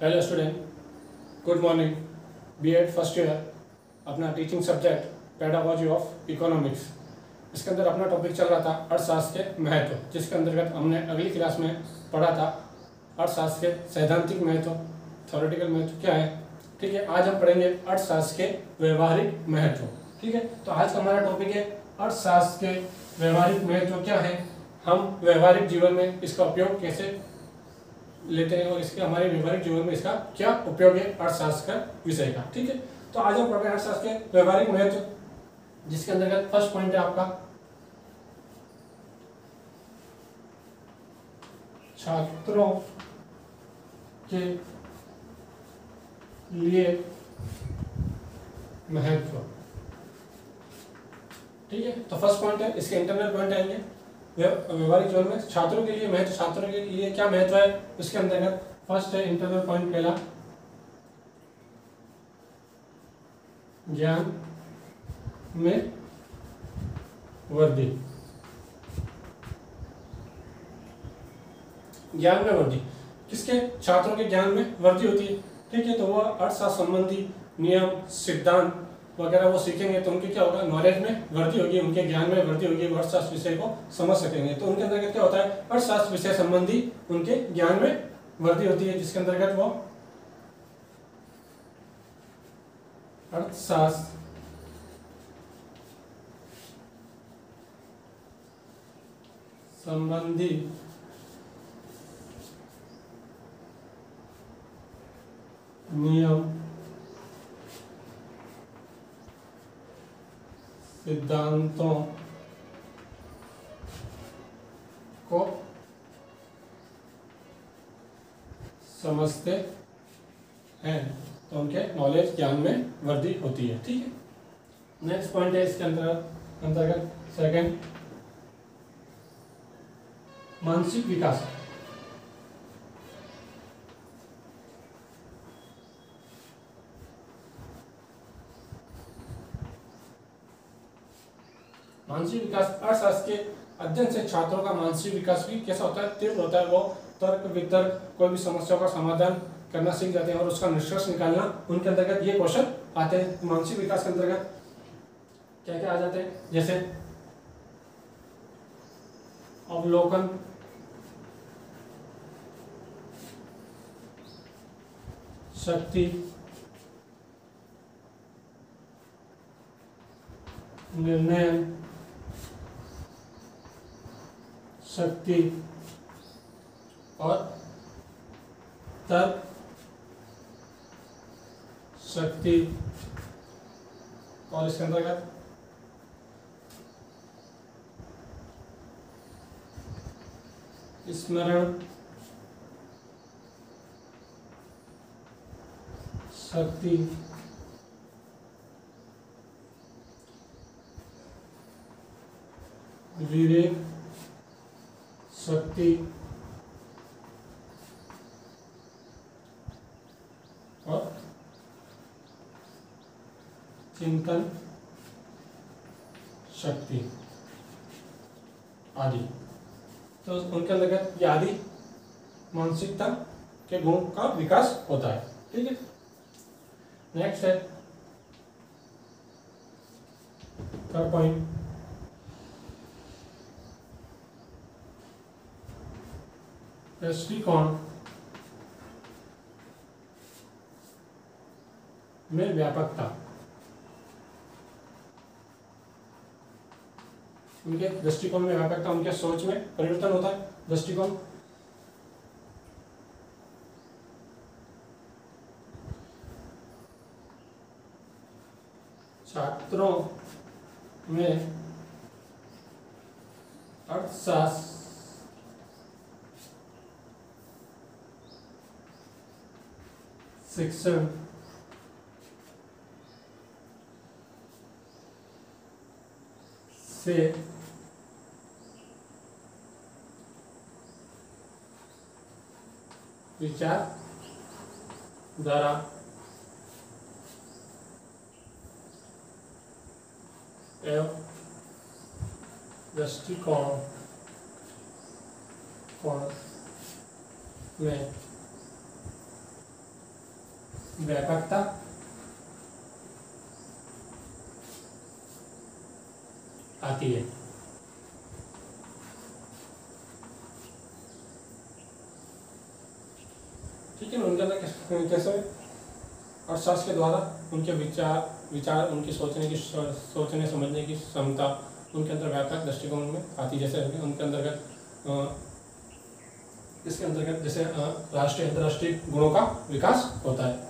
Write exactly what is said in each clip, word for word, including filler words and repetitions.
Hello student, good morning. BEd first year अपना teaching subject pedagogy of economics, इसके अंदर अपना टॉपिक चल रहा था अर्थशास्त्र के महत्व, जिसके अंतर्गत हमने अगली क्लास में पढ़ा था अर्थशास्त्र के सैद्धांतिक महत्व, थ्योरेटिकल महत्व क्या है। ठीक है, आज हम पढ़ेंगे अर्थशास्त्र के व्यवहारिक महत्व। ठीक है, तो आज का हमारा टॉपिक है अर्थशास्त्र के व्यवहारिक महत्व क्या है, हम व्यवहारिक जीवन में इसका उपयोग कैसे लेते हैं और इसके हमारे व्यवहारिक जीवन में इसका क्या उपयोग है अर्थशास्त्र का विषय का। ठीक है, तो आज हम पढ़ रहे हैं अर्थशास्त्र के व्यवहारिक महत्व, जिसके अंतर्गत फर्स्ट पॉइंट है आपका छात्रों के लिए महत्व। ठीक है, तो फर्स्ट पॉइंट है, इसके इंटरनल पॉइंट आएंगे व्यवहारिक जीवन में छात्रों के लिए महत्व, छात्रों के लिए क्या महत्व है उसके अंतर्गत फर्स्ट है इंटरनल पॉइंट पहला, ज्ञान में वृद्धि। ज्ञान में वृद्धि किसके, छात्रों के ज्ञान में वृद्धि होती है। ठीक है, तो वह अर्थशास्त्र संबंधी नियम सिद्धांत वगैरह वो सीखेंगे तो उनके क्या होगा, नॉलेज में वृद्धि होगी, उनके ज्ञान में वृद्धि होगी, वो अर्थशास्त्र विषय को समझ सकेंगे। तो उनके अंतर्गत क्या होता है, अर्थशास्त्र विषय संबंधी उनके ज्ञान में वृद्धि होती है, जिसके अंतर्गत वो अर्थशास्त्र संबंधी नियम सिद्धांतों को समझते हैं तो उनके नॉलेज ज्ञान में वृद्धि होती है। ठीक है, नेक्स्ट पॉइंट है इसके अंतर्गत अंतर्गत सेकंड, मानसिक विकास। मानसिक विकास अर्थशास्त्र के अध्ययन से छात्रों का मानसिक विकास भी कैसा होता है, तीव्र होता है। वो तर्क वितर्क कोई भी समस्या का समाधान करना सीख जाते हैं और उसका निष्कर्ष निकालना उनके अंतर्गत ये कौशल आते हैं। मानसिक विकास के अंतर्गत क्या क्या आ जाते हैं, जैसे अवलोकन, शक्ति, निर्णय शक्ति और तर्क शक्ति, और इसके अंतर्गत स्मरण शक्ति, विवेक शक्ति और चिंतन शक्ति आदि। तो उनके अंतर्गत ये आदि मानसिकता के गुण का विकास होता है। ठीक है, नेक्स्ट है थर्ड पॉइंट, दृष्टिकोण में व्यापकता। उनके दृष्टिकोण में व्यापकता, उनके सोच में परिवर्तन होता है। दृष्टिकोण छात्रों में अर्थशास्त्र शिक्षण से विचारधारा एवं दृष्टिकोण कोण में व्यापकता आती है। ठीक है ना, उनके अंदर कैसे अर्थशास्त्र के द्वारा उनके विचार विचार उनकी सोचने की सोचने समझने की क्षमता उनके अंदर व्यापक दृष्टिकोण में आती, जैसे उनके अंतर्गत इसके अंतर्गत जैसे राष्ट्रीय अंतर्राष्ट्रीय गुणों का विकास होता है।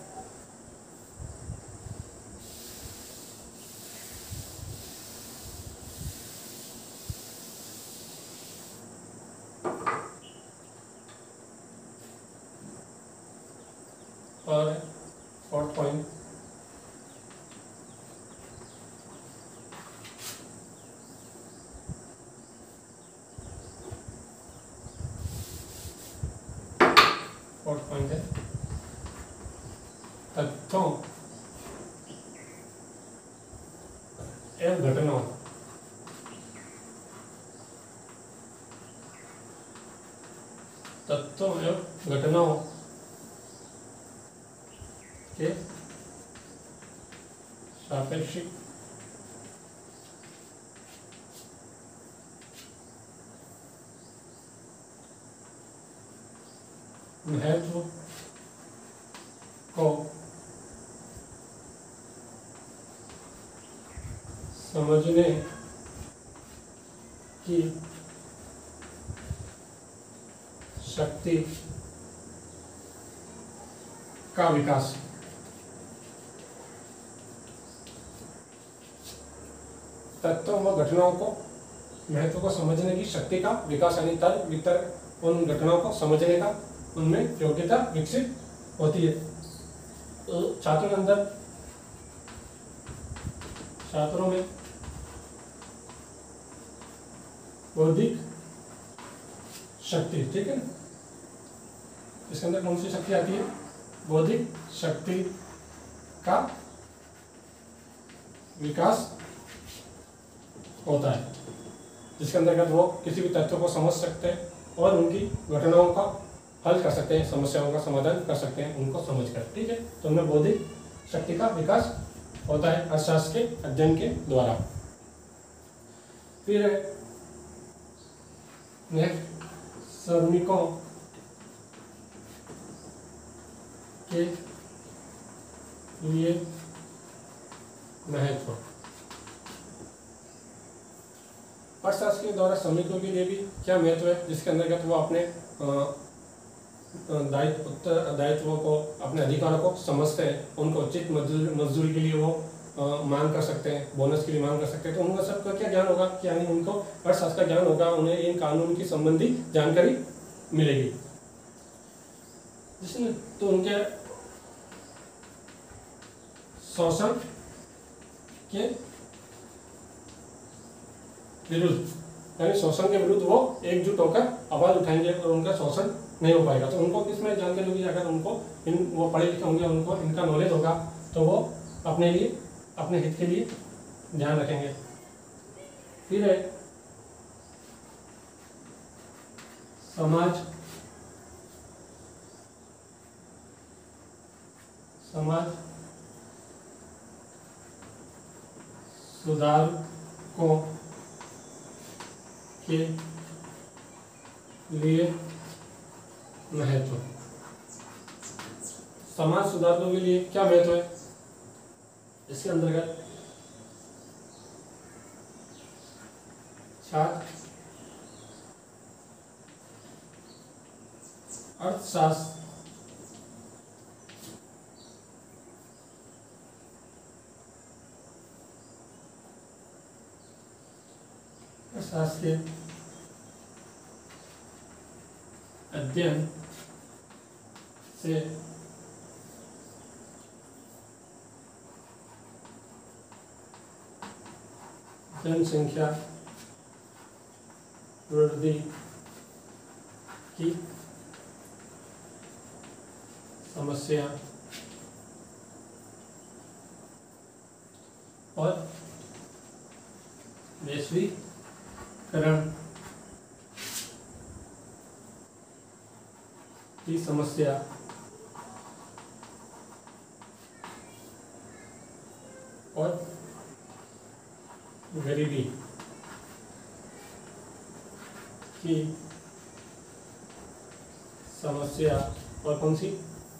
और फोर्थ पॉइंट, फोर्थ पॉइंट है तथ्यों एवं घटनाओं तथ्यों एवं घटनाओं के सापेक्षिक महत्व को समझने की शक्ति का विकास। तत्वों व घटनाओं को महत्व को समझने की शक्ति का विकास, यानी तर्क वितर्क उन घटनाओं को समझने का उनमें योग्यता विकसित होती है। तो छात्रों के अंदर छात्रों में बौद्धिक शक्ति, ठीक है ना, इसके अंदर कौन सी शक्ति आती है? बौद्धिक शक्ति का विकास होता है, जिसके अंतर्गत वो किसी भी तथ्यों को समझ सकते हैं और उनकी घटनाओं का हल कर सकते हैं, समस्याओं का समाधान कर सकते हैं उनको समझकर। ठीक है, तो उनमें बौद्धिक शक्ति का विकास होता है अर्थशास्त्र के अध्ययन के द्वारा। फिर नेक्स्ट, श्रमिकों के लिए महत्व। अर्थशास्त्र के द्वारा श्रमिकों के लिए भी क्या महत्व है, जिसके अंतर्गत वो अपने दायित्व उत्तरदायित्वों को, अपने अधिकारों को समझते हैं, उनको उचित मजदूरी के लिए वो आ, मांग कर सकते हैं, बोनस के लिए मांग कर सकते हैं। तो उनका सबका क्या ज्ञान होगा, कि यानी उनको अर्थशास्त्र का ज्ञान होगा, उन्हें इन कानून की संबंधी जानकारी मिलेगी, जिसमें तो उनके शोषण के विरुद्ध, यानी शोषण के विरुद्ध वो एकजुट होकर आवाज उठाएंगे और उनका शोषण नहीं हो पाएगा। तो उनको किसमें जानकारी होगी, अगर उनको इन वो पढ़े लिखे होंगे, उनको इनका नॉलेज होगा, तो वो अपने लिए, अपने हित के लिए ध्यान रखेंगे। फिर है समाज समाज सुधारकों के लिए महत्व। समाज सुधारकों के लिए क्या महत्व है, इसके अंतर्गत छात्र अर्थशास्त्र अर्थशास्त्र के अध्ययन से जनसंख्या वृद्धि की समस्या और वैश्वीकरण की समस्या और गरीबी की समस्या, और कौन सी,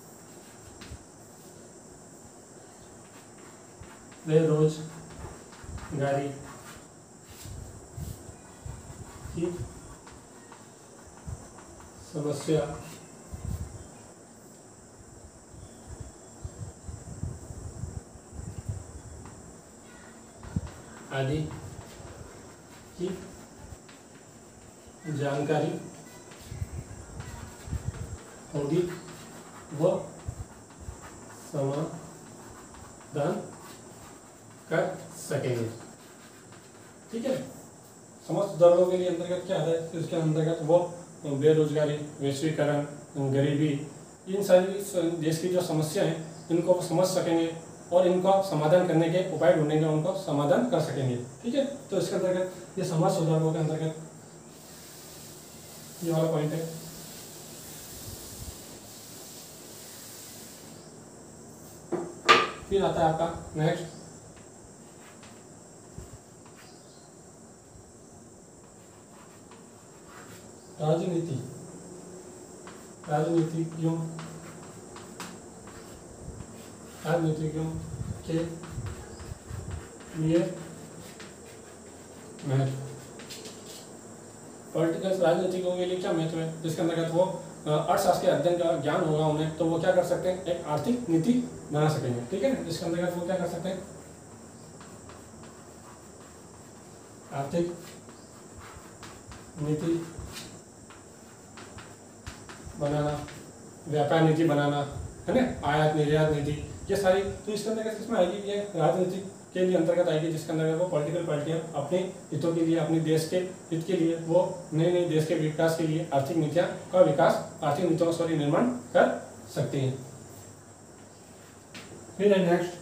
बेरोजगारी की समस्या आदि की जानकारी होगी वो समाधान कर सकेंगे। ठीक है, समाज सुधारकों के लिए अंतर्गत क्या है, इसके अंतर्गत वो बेरोजगारी, वैश्वीकरण, गरीबी, इन सारी देश की जो समस्या है इनको वो समझ सकेंगे और इनका समाधान करने के उपाय ढूंढेंगे, उनको समाधान कर सकेंगे। ठीक है, तो इसके अंतर्गत ये समाज सुधारकों के अंतर्गत ये वाला पॉइंट है। फिर आता है आपका नेक्स्ट राजनीति, राजनीतिज्ञों राजनीतिज्ञों के लिए महत्व। पॉलिटिकल राजनीतिज्ञों के लिए क्या महत्व है, जिसके अंतर्गत वो अर्थशास्त्र के अध्ययन का ज्ञान होगा उन्हें, तो वो क्या कर सकते हैं, एक आर्थिक नीति बना सकेंगे। ठीक है ना, जिसके अंतर्गत वो क्या कर सकते हैं, आर्थिक नीति बनाना, व्यापार नीति बनाना, है ना, आयात निर्यात नीति, ये सारी, तो इसके अंतर्गत किसमें आएगी, ये राजनीति के लिए अंतर्गत आएगी, जिसके अंतर्गत वो पॉलिटिकल पार्टियां अपने हितों के लिए, अपने देश के हित के लिए, वो नए नए देश के विकास के लिए आर्थिक नीतियां का विकास, आर्थिक नीतियों का सॉरी निर्माण कर सकती हैं। फिर है नेक्स्ट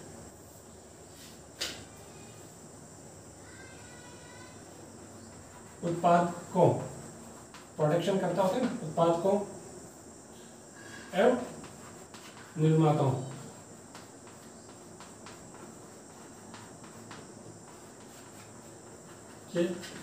उत्पादकों, प्रोडक्शन करता होते हैं ना, उत्पादकों एवं निर्माताओं के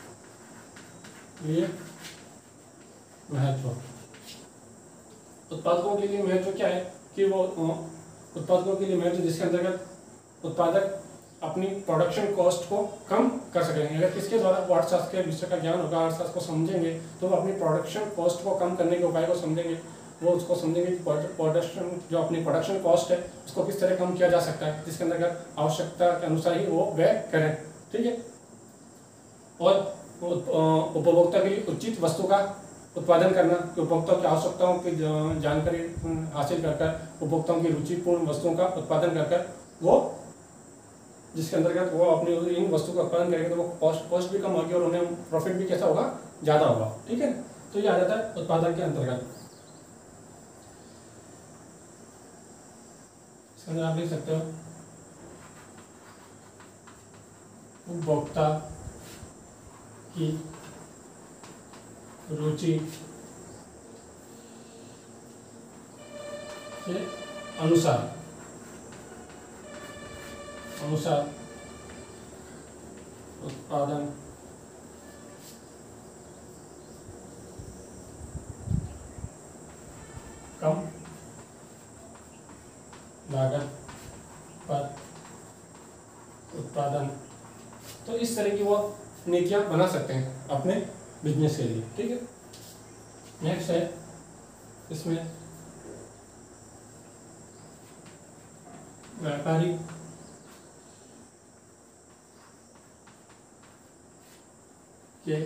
लिए महत्व। उत्पादकों के लिए महत्व क्या है कि वो उत्पादकों के लिए महत्व जिसके अंतर्गत उत्पादक अपनी प्रोडक्शन कॉस्ट को कम कर सकेंगे। अगर किसके द्वारा वो अर्थशास्त्र के विषय का ज्ञान होगा, अर्थशास्त्र को समझेंगे, तो वो अपनी प्रोडक्शन कॉस्ट को कम करने के उपाय को समझेंगे। वो उसको समझेंगे कि प्रोडक्शन जो अपनी प्रोडक्शन कॉस्ट है उसको किस तरह कम किया जा सकता है, जिसके अंतर्गत आवश्यकता के अनुसार ही वो व्यय करें। ठीक है, और उपभोक्ता के लिए उचित वस्तु का उत्पादन करना, कि उपभोक्ताओं की आवश्यकताओं की जानकारी हासिल कर कर उपभोक्ताओं की रुचिपूर्ण वस्तुओं का उत्पादन कर कर वो, जिसके अंतर्गत वो अपनी इन वस्तु का उत्पादन करेंगे तो वो कॉस्ट कॉस्ट भी कम होगी और उन्हें प्रॉफिट भी कैसा होगा, ज़्यादा होगा। ठीक है, तो ये आ जाता है उत्पादन के अंतर्गत। इसके अंदर आप देख सकते हो उपभोक्ता की रुचि के अनुसार अनुसार उत्पादन कम लागत पर उत्पादन, तो इस तरह की वो नीतियां बना सकते हैं अपने बिजनेस के लिए। ठीक है, नेक्स्ट है इसमें व्यापारी के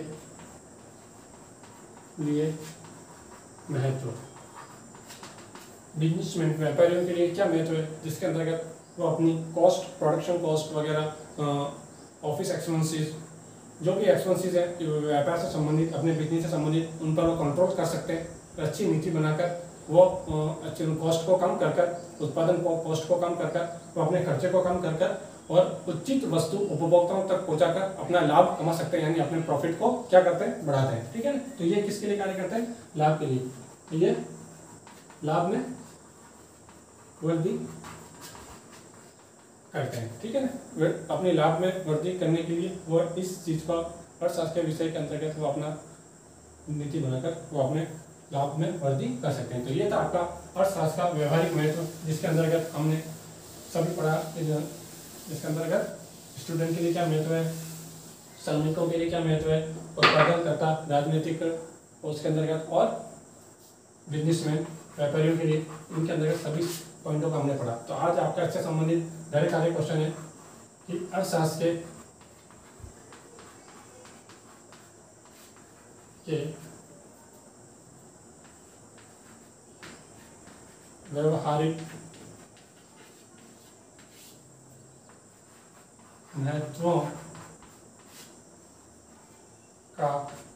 लिए महत्व। बिजनेसमैन व्यापारियों के लिए क्या महत्व है, जिसके अंतर्गत वो अपनी कॉस्ट, प्रोडक्शन कॉस्ट वगैरह, ऑफिस एक्सपेंसेस, जो भी एक्सपेंसेस है व्यापार से संबंधित, अपने बिजनेस से संबंधित, उन पर वो कंट्रोल कर सकते हैं। अच्छी नीति बनाकर वो अच्छे कॉस्ट को कम कर कर, उत्पादन को कॉस्ट को कम कर कर, वो अपने खर्चे को कम कर कर और उचित वस्तु उपभोक्ताओं तक पहुंचाकर अपना लाभ कमा सकते हैं, यानी अपने प्रॉफिट को क्या करते हैं, बढ़ाते हैं। ठीक है ना, तो ये किसके लिए कार्य करते हैं, लाभ के लिए। तो ये लाभ में वृद्धि करते हैं, ठीक है ना। अपने लाभ में वृद्धि करने के लिए वो इस चीज़ का अर्थशास्त्र के विषय के अंतर्गत वो अपना नीति बनाकर वो अपने लाभ में वृद्धि कर सकते हैं। तो ये था आपका अर्थशास्त्र का व्यवहारिक महत्व, जिसके अंतर्गत हमने सभी पढ़ा, जिसके अंतर्गत स्टूडेंट के लिए क्या महत्व है, श्रमिकों के लिए क्या महत्व है, उत्पादनकर्ता, राजनीतिक, उसके अंतर्गत और बिजनेसमैन, व्यापारियों के लिए, इनके अंतर्गत सभी पॉइंटों का हमने पढ़ा। तो आज आपका इससे संबंधित ढेर सारे क्वेश्चन है कि अर्थशास्त्र के व्यवहारिक महत्वों का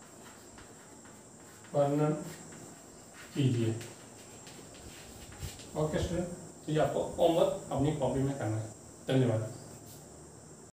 वर्णन कीजिए। ओके स्टूडेंट, तो ये आपको होमवर्क अपनी कॉपी में करना है। धन्यवाद।